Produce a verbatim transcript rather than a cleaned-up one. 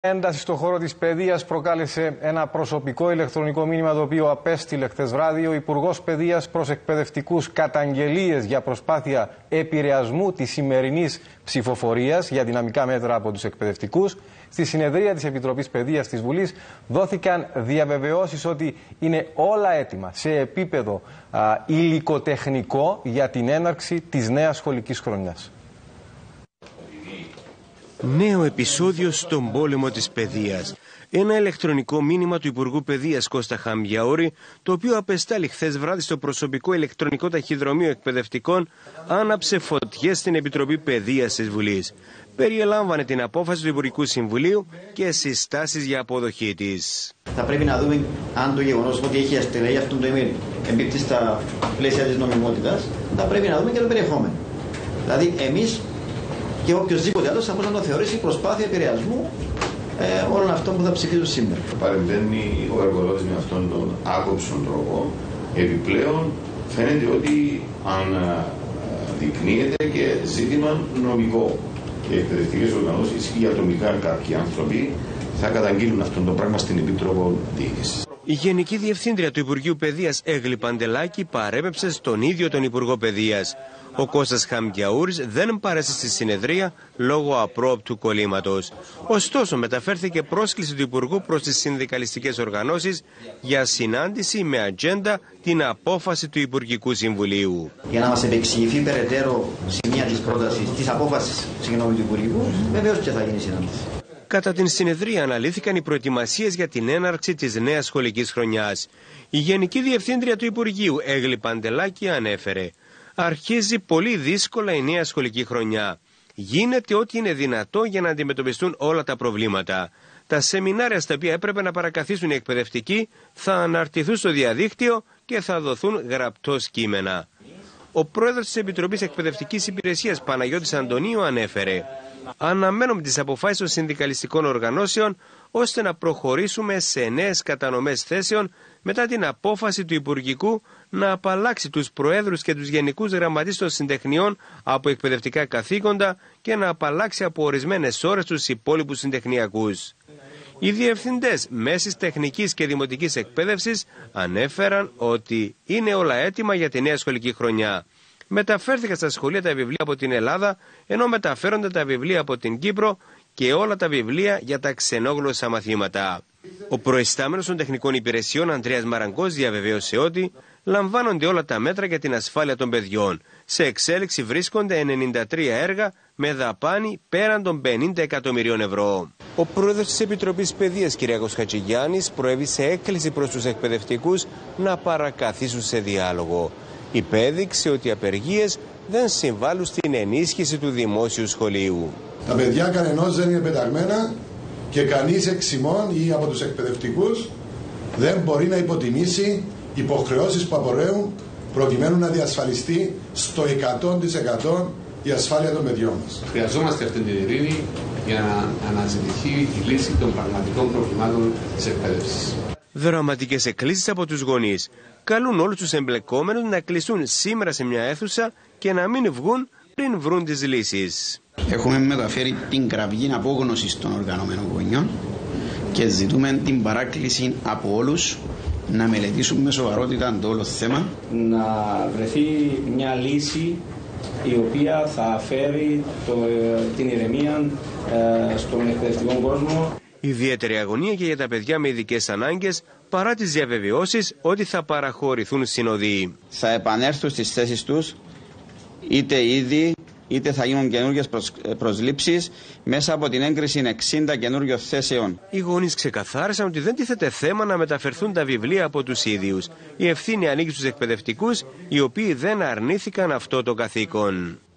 Ένταση στον χώρο της παιδείας προκάλεσε ένα προσωπικό ηλεκτρονικό μήνυμα το οποίο απέστειλε χθες βράδυ ο Υπουργός Παιδείας προς εκπαιδευτικούς καταγγελίες για προσπάθεια επηρεασμού της σημερινής ψηφοφορίας για δυναμικά μέτρα από τους εκπαιδευτικούς. Στη συνεδρία της Επιτροπής Παιδείας της Βουλής δόθηκαν διαβεβαιώσεις ότι είναι όλα έτοιμα σε επίπεδο α, υλικοτεχνικό για την έναρξη της νέας σχολικής χρονιάς. Νέο επεισόδιο στον πόλεμο της παιδείας. Ένα ηλεκτρονικό μήνυμα του Υπουργού Παιδείας Κώστα Χαμγιαούρη, το οποίο απεστάλλει χθες βράδυ στο προσωπικό ηλεκτρονικό ταχυδρομείο εκπαιδευτικών, άναψε φωτιές στην Επιτροπή Παιδείας της Βουλής. Περιελάμβανε την απόφαση του Υπουργικού Συμβουλίου και συστάσεις για αποδοχή της. Θα πρέπει να δούμε αν το γεγονός ότι έχει αστελεγεί αυτό το email εμπίπτει στα πλαίσια της νομιμότητας. Θα πρέπει να δούμε και το περιεχόμενο. Δηλαδή, εμείς και οποιοδήποτε άλλο θα μπορούσε να το θεωρήσει προσπάθεια επηρεασμού ε, όλων αυτών που θα ψηφίσουν σήμερα. Παρεμβαίνει ο εργοδότης με αυτόν τον άκοψον τρόπο. Επιπλέον, φαίνεται ότι αναδεικνύεται και ζήτημα νομικό. Και οι εκπαιδευτικές οργανώσεις ή ατομικά κάποιοι άνθρωποι θα καταγγείλουν αυτό το πράγμα στην Επίτροπο Διοίκησης. Η Γενική Διευθύντρια του Υπουργείου Παιδείας Έγλη Παντελάκη παρέπεψε στον ίδιο τον Υπουργό Παιδείας. Ο Κώστας Χαμγιαούρης δεν παρέσε στη συνεδρία λόγω απρόοπτου κολλήματος. Ωστόσο, μεταφέρθηκε πρόσκληση του Υπουργού προς τις συνδικαλιστικές οργανώσεις για συνάντηση με ατζέντα την απόφαση του Υπουργικού Συμβουλίου. Για να μας επεξηγηθεί περαιτέρω σημεία της πρότασης, της απόφασης συγγνώμη, του Υπουργικού, βεβαίως και θα γίνει συνάντηση. Κατά την συνεδρία αναλύθηκαν οι προετοιμασίες για την έναρξη της νέας σχολικής χρονιάς. Η Γενική Διευθύντρια του Υπουργείου Έγλη Παντελάκη ανέφερε: αρχίζει πολύ δύσκολα η νέα σχολική χρονιά. Γίνεται ό,τι είναι δυνατό για να αντιμετωπιστούν όλα τα προβλήματα. Τα σεμινάρια στα οποία έπρεπε να παρακαθίσουν οι εκπαιδευτικοί θα αναρτηθούν στο διαδίκτυο και θα δοθούν γραπτός κείμενα. Ο πρόεδρος της Επιτροπής Εκπαιδευτικής Υπηρεσίας Παναγιώτης Αντωνίου ανέφερε: αναμένουμε τις αποφάσεις των συνδικαλιστικών οργανώσεων ώστε να προχωρήσουμε σε νέες κατανομές θέσεων μετά την απόφαση του Υπουργικού να απαλλάξει τους προέδρους και τους γενικούς γραμματείς των συντεχνιών από εκπαιδευτικά καθήκοντα και να απαλλάξει από ορισμένες ώρες τους υπόλοιπους συντεχνιακούς. Οι διευθυντές μέσης τεχνικής και δημοτικής εκπαίδευσης ανέφεραν ότι είναι όλα έτοιμα για τη νέα σχολική χρονιά. Μεταφέρθηκαν στα σχολεία τα βιβλία από την Ελλάδα, ενώ μεταφέρονται τα βιβλία από την Κύπρο και όλα τα βιβλία για τα ξενόγλωσσα μαθήματα. Ο προϊστάμενος των τεχνικών υπηρεσιών Ανδρέας Μαραγκός διαβεβαίωσε ότι λαμβάνονται όλα τα μέτρα για την ασφάλεια των παιδιών. Σε εξέλιξη βρίσκονται ενενήντα τρία έργα με δαπάνη πέραν των πενήντα εκατομμυρίων ευρώ. Ο πρόεδρος της Επιτροπής Παιδείας κ. Χατζηγιάννης προέβησε έκκληση προς τους εκπαιδευτικούς να παρακαθίσουν σε διάλογο. Υπέδειξε ότι οι απεργίες δεν συμβάλλουν στην ενίσχυση του δημόσιου σχολείου. Τα παιδιά κανενός δεν είναι πεταγμένα και κανείς εξ ημών ή από τους εκπαιδευτικούς δεν μπορεί να υποτιμήσει υποχρεώσεις που απορρέουν προκειμένου να διασφαλιστεί στο εκατό τοις εκατό η ασφάλεια των παιδιών μας. Χρειαζόμαστε αυτή την ειρήνη για να αναζητηθεί η λύση των πραγματικών προβλημάτων της εκπαίδευσης. Δραματικές εκκλήσεις από τους γονείς καλούν όλους τους εμπλεκόμενους να κλειστούν σήμερα σε μια αίθουσα και να μην βγουν πριν βρουν τις λύσεις. Έχουμε μεταφέρει την κραυγή απόγνωση των οργανωμένων γονιών και ζητούμε την παράκληση από όλους να μελετήσουν με σοβαρότητα το όλο θέμα. Να βρεθεί μια λύση η οποία θα φέρει το, την ηρεμία ε, στον εκπαιδευτικό κόσμο. Ιδιαίτερη αγωνία και για τα παιδιά με ειδικές ανάγκες, παρά τις διαβεβαιώσεις ότι θα παραχωρηθούν συνοδοί. Θα επανέλθουν στις θέσεις τους, είτε ήδη είτε θα γίνουν καινούργιες προσλήψεις μέσα από την έγκριση εξήντα καινούργιων θέσεων. Οι γονείς ξεκαθάρισαν ότι δεν τίθεται θέμα να μεταφερθούν τα βιβλία από τους ίδιους. Η ευθύνη ανήκει στους εκπαιδευτικούς, οι οποίοι δεν αρνήθηκαν αυτό το καθήκον.